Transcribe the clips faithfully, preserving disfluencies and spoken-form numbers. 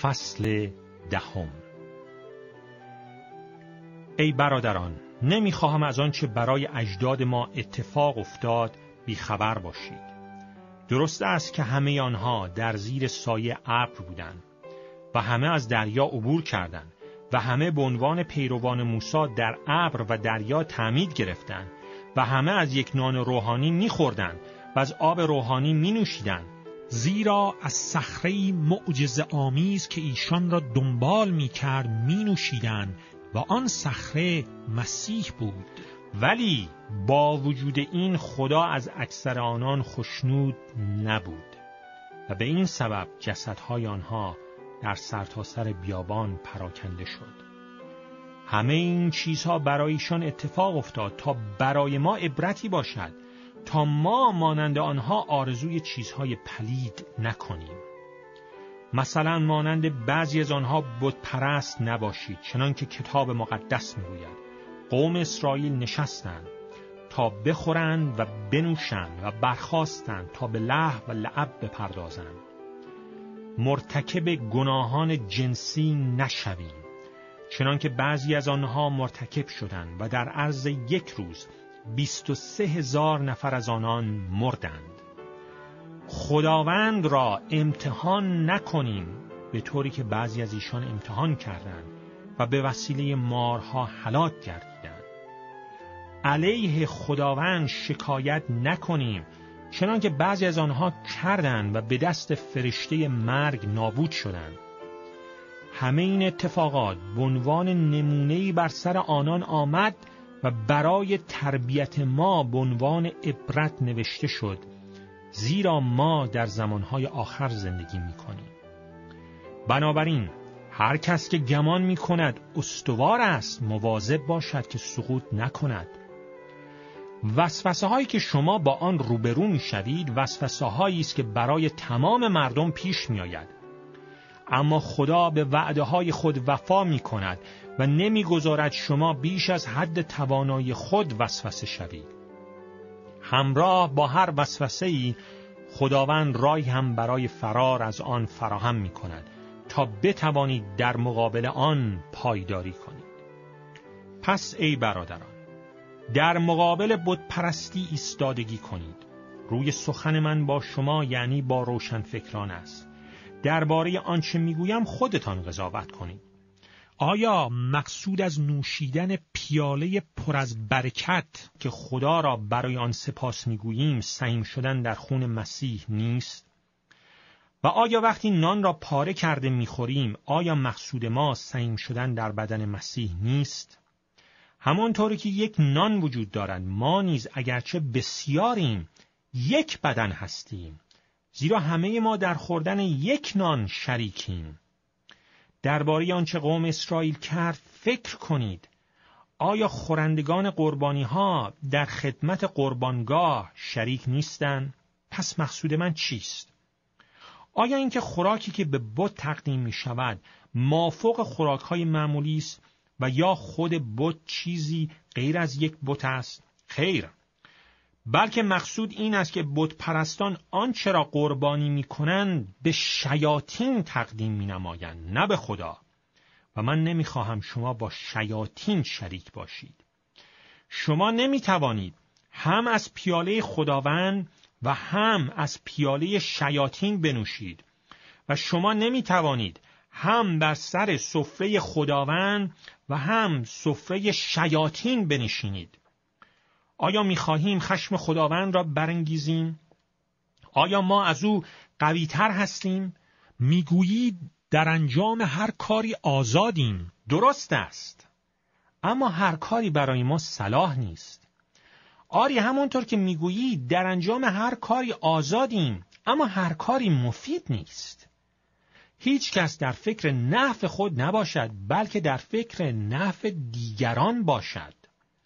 فصل دهم. ای برادران، نمیخواهم از آنچه برای اجداد ما اتفاق افتاد بیخبر باشید. درست است که همه آنها در زیر سایه ابر بودند و همه از دریا عبور کردند و همه به عنوان پیروان موسی در ابر و دریا تعمید گرفتند و همه از یک نان روحانی می‌خوردند و از آب روحانی می‌نوشیدند، زیرا از صخره‌ای معجزه‌آمیز که ایشان را دنبال می‌کرد می‌نوشیدند و آن صخره مسیح بود. ولی با وجود این خدا از اکثر آنان خوشنود نبود و به این سبب جسدهای آنها در سرتاسر بیابان پراکنده شد. همه این چیزها برایشان اتفاق افتاد تا برای ما عبرتی باشد، تا ما مانند آنها آرزوی چیزهای پلید نکنیم. مثلا مانند بعضی از آنها بت پرست نباشید، چنان که کتاب مقدس میگوید قوم اسرائیل نشستند تا بخورند و بنوشند و برخاستند تا به لهو و لعب بپردازند. مرتکب گناهان جنسی نشویم، چنان که بعضی از آنها مرتکب شدند و در عرض یک روز بیست و سه هزار نفر از آنان مردند. خداوند را امتحان نکنیم به طوری که بعضی از ایشان امتحان کردند و به وسیله مارها هلاک گردیدند. علیه خداوند شکایت نکنیم، چنان که بعضی از آنها کردند و به دست فرشته مرگ نابود شدند. همه این اتفاقات به عنوان نمونه‌ای بر سر آنان آمد و برای تربیت ما به عنوان عبرت نوشته شد، زیرا ما در زمانهای آخر زندگی می‌کنیم. بنابراین هر کس که گمان می‌کند استوار است مواظب باشد که سقوط نکند. وسوسه هایی که شما با آن روبرو می‌شوید وسوسه هایی است که برای تمام مردم پیش می‌آید، اما خدا به وعده های خود وفا می‌کند و نمی‌گذارد شما بیش از حد توانایی خود وسوسه شوید. همراه با هر وسوسه‌ای خداوند راهی هم برای فرار از آن فراهم می‌کند تا بتوانید در مقابل آن پایداری کنید. پس ای برادران، در مقابل بت پرستی ایستادگی کنید. روی سخن من با شما یعنی با روشنفکران است. درباره آنچه میگویم خودتان قضاوت کنید. آیا مقصود از نوشیدن پیاله پر از برکت که خدا را برای آن سپاس میگوییم سهیم شدن در خون مسیح نیست؟ و آیا وقتی نان را پاره کرده میخوریم آیا مقصود ما سهیم شدن در بدن مسیح نیست؟ همانطوری که یک نان وجود دارد، ما نیز اگرچه بسیاریم یک بدن هستیم، زیرا همه ما در خوردن یک نان شریکیم. درباره آنچه قوم اسرائیل کرد فکر کنید. آیا خورندگان قربانی ها در خدمت قربانگاه شریک نیستند؟ پس مقصود من چیست؟ آیا اینکه خوراکی که به بت تقدیم می شود مافوق خوراک های معمولی است و یا خود بت چیزی غیر از یک بت است؟ خیر، بلکه مقصود این است که بت پرستان آنچه را قربانی می کنند به شیاطین تقدیم می نمایند، نه به خدا. و من نمی خواهم شما با شیاطین شریک باشید. شما نمی توانید هم از پیاله خداوند و هم از پیاله شیاطین بنوشید و شما نمی توانید هم بر سر سفره خداوند و هم سفره شیاطین بنشینید. آیا می‌خواهیم خشم خداوند را برانگیزیم؟ آیا ما از او قوی‌تر هستیم؟ میگویید در انجام هر کاری آزادیم. درست است، اما هر کاری برای ما صلاح نیست. آری همونطور که میگویید در انجام هر کاری آزادیم، اما هر کاری مفید نیست. هیچ کس در فکر نفع خود نباشد، بلکه در فکر نفع دیگران باشد.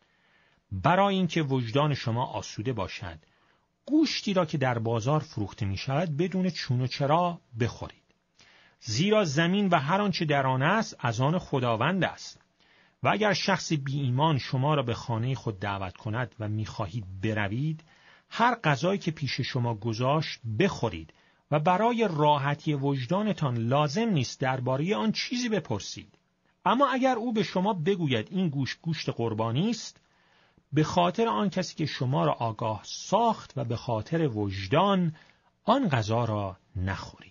برای اینکه وجدان شما آسوده باشد، گوشتی را که در بازار فروخته می شود بدون چون و چرا بخورید. زیرا زمین و هر آنچه در آن است از آن خداوند است. و اگر شخص بی ایمان شما را به خانه خود دعوت کند و می خواهید بروید، هر غذایی که پیش شما گذاشت بخورید و برای راحتی وجدانتان لازم نیست درباره آن چیزی بپرسید. اما اگر او به شما بگوید این گوشت گوشت قربانی است، به خاطر آن کسی که شما را آگاه ساخت و به خاطر وجدان آن غذا را نخورید.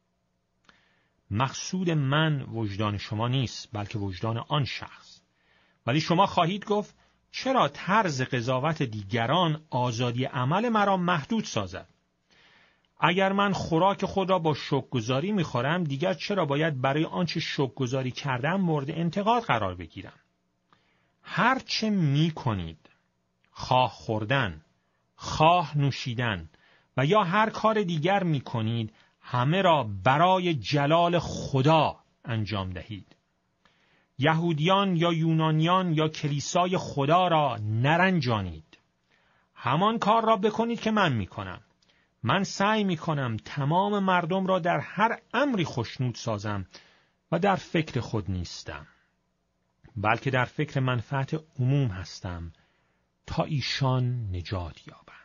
مقصود من وجدان شما نیست، بلکه وجدان آن شخص. ولی شما خواهید گفت چرا طرز قضاوت دیگران آزادی عمل مرا محدود سازد؟ اگر من خوراک خود را با شکرگزاری می‌خورم، دیگر چرا باید برای آنچه شکرگزاری کردم مورد انتقاد قرار بگیرم؟ هر چه می‌کنید، خواه خوردن، خواه نوشیدن و یا هر کار دیگر می‌کنید، همه را برای جلال خدا انجام دهید. یهودیان یا یونانیان یا کلیسای خدا را نرنجانید. همان کار را بکنید که من می‌کنم. من سعی می‌کنم تمام مردم را در هر امری خوشنود سازم و در فکر خود نیستم، بلکه در فکر منفعت عموم هستم تا ایشان نجات یابند.